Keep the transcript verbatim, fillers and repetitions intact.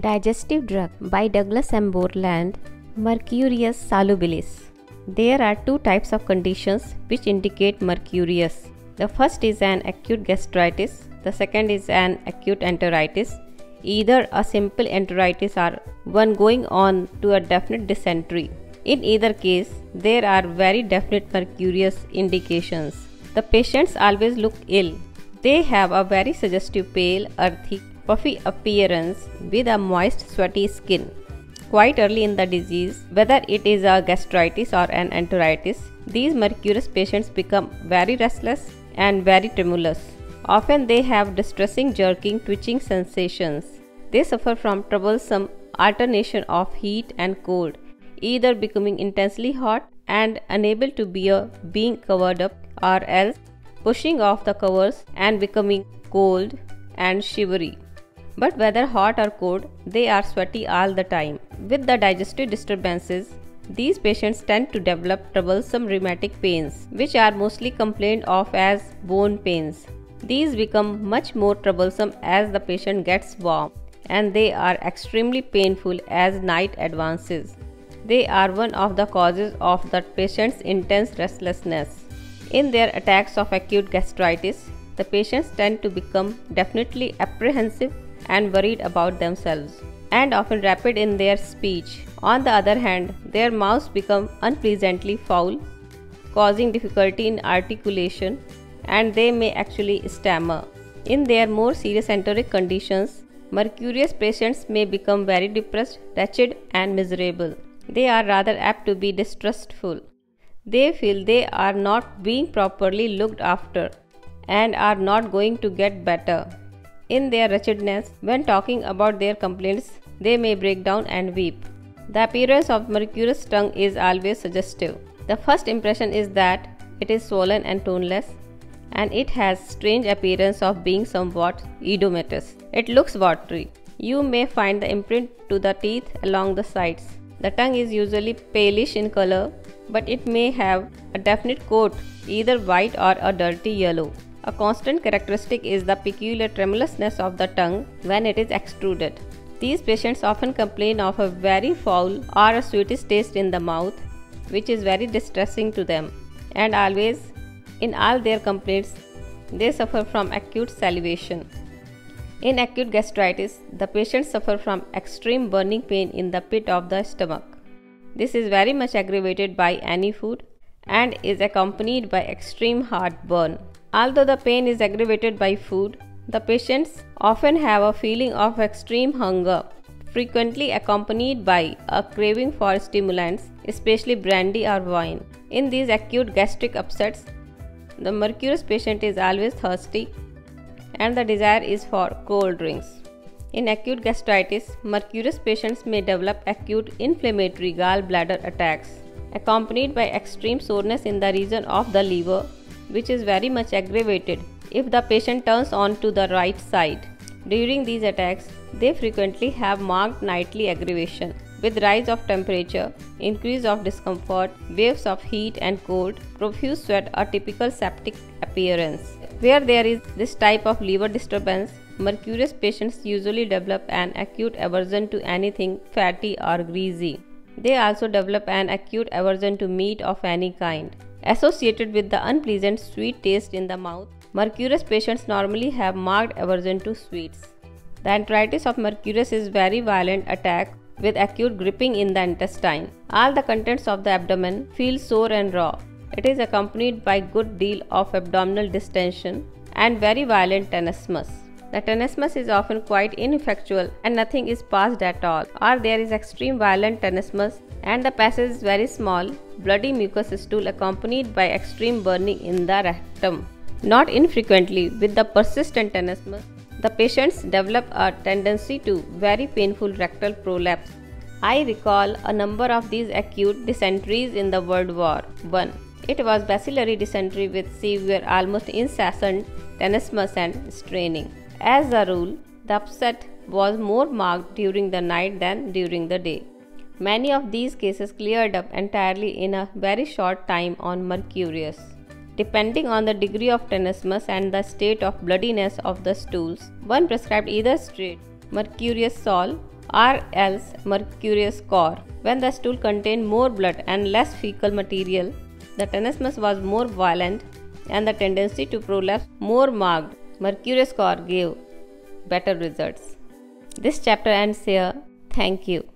Digestive drug by Douglas M. Borland, Mercurius solubilis. There are two types of conditions which indicate mercurius. The first is an acute gastritis, the second is an acute enteritis, either a simple enteritis or one going on to a definite dysentery. In either case, there are very definite mercurius indications. The patients always look ill. They have a very suggestive pale, earthy, puffy appearance with a moist, sweaty skin. Quite early in the disease, whether it is a gastritis or an enteritis, these mercurius patients become very restless and very tremulous. Often they have distressing jerking, twitching sensations. They suffer from troublesome alternation of heat and cold, either becoming intensely hot and unable to bear being covered up, or else pushing off the covers and becoming cold and shivery. But whether hot or cold, they are sweaty all the time. With the digestive disturbances, these patients tend to develop troublesome rheumatic pains, which are mostly complained of as bone pains. These become much more troublesome as the patient gets warm, and they are extremely painful as night advances. They are one of the causes of the patient's intense restlessness. In their attacks of acute gastritis, the patients tend to become definitely apprehensive and worried about themselves, and often rapid in their speech. On the other hand, their mouths become unpleasantly foul, causing difficulty in articulation, and they may actually stammer. In their more serious enteric conditions, mercurius patients may become very depressed, wretched, and miserable. They are rather apt to be distrustful. They feel they are not being properly looked after and are not going to get better. In their wretchedness, when talking about their complaints, they may break down and weep. The appearance of mercurius tongue is always suggestive. The first impression is that it is swollen and toneless, and it has strange appearance of being somewhat edematous. It looks watery. You may find the imprint to the teeth along the sides. The tongue is usually palish in color, but it may have a definite coat, either white or a dirty yellow. A constant characteristic is the peculiar tremulousness of the tongue when it is extruded. These patients often complain of a very foul or a sweetish taste in the mouth, which is very distressing to them, and always, in all their complaints, they suffer from acute salivation. In acute gastritis, the patients suffer from extreme burning pain in the pit of the stomach. This is very much aggravated by any food and is accompanied by extreme heartburn. Although the pain is aggravated by food, the patients often have a feeling of extreme hunger, frequently accompanied by a craving for stimulants, especially brandy or wine. In these acute gastric upsets, the mercurius patient is always thirsty, and the desire is for cold drinks. In acute gastritis, mercurius patients may develop acute inflammatory gallbladder attacks, accompanied by extreme soreness in the region of the liver, which is very much aggravated if the patient turns on to the right side. During these attacks, they frequently have marked nightly aggravation, with rise of temperature, increase of discomfort, waves of heat and cold, profuse sweat, or typical septic appearance. Where there is this type of liver disturbance, mercurius patients usually develop an acute aversion to anything fatty or greasy. They also develop an acute aversion to meat of any kind. Associated with the unpleasant sweet taste in the mouth, mercurius patients normally have marked aversion to sweets. The enteritis of mercurius is very violent attack with acute gripping in the intestine. All the contents of the abdomen feel sore and raw. It is accompanied by good deal of abdominal distension and very violent tenesmus. The tenesmus is often quite ineffectual and nothing is passed at all, or there is extreme violent tenesmus and the passage is very small, bloody mucus stool accompanied by extreme burning in the rectum. Not infrequently, with the persistent tenesmus, the patients develop a tendency to very painful rectal prolapse. I recall a number of these acute dysenteries in the World War One. It was bacillary dysentery with severe, almost incessant tenesmus and straining. As a rule, the upset was more marked during the night than during the day. Many of these cases cleared up entirely in a very short time on mercurius. Depending on the degree of tenesmus and the state of bloodiness of the stools, one prescribed either straight mercurius sol or else mercurius cor. When the stool contained more blood and less fecal material, the tenesmus was more violent and the tendency to prolapse more marked. Mercurius cor gave better results. This chapter ends here. Thank you.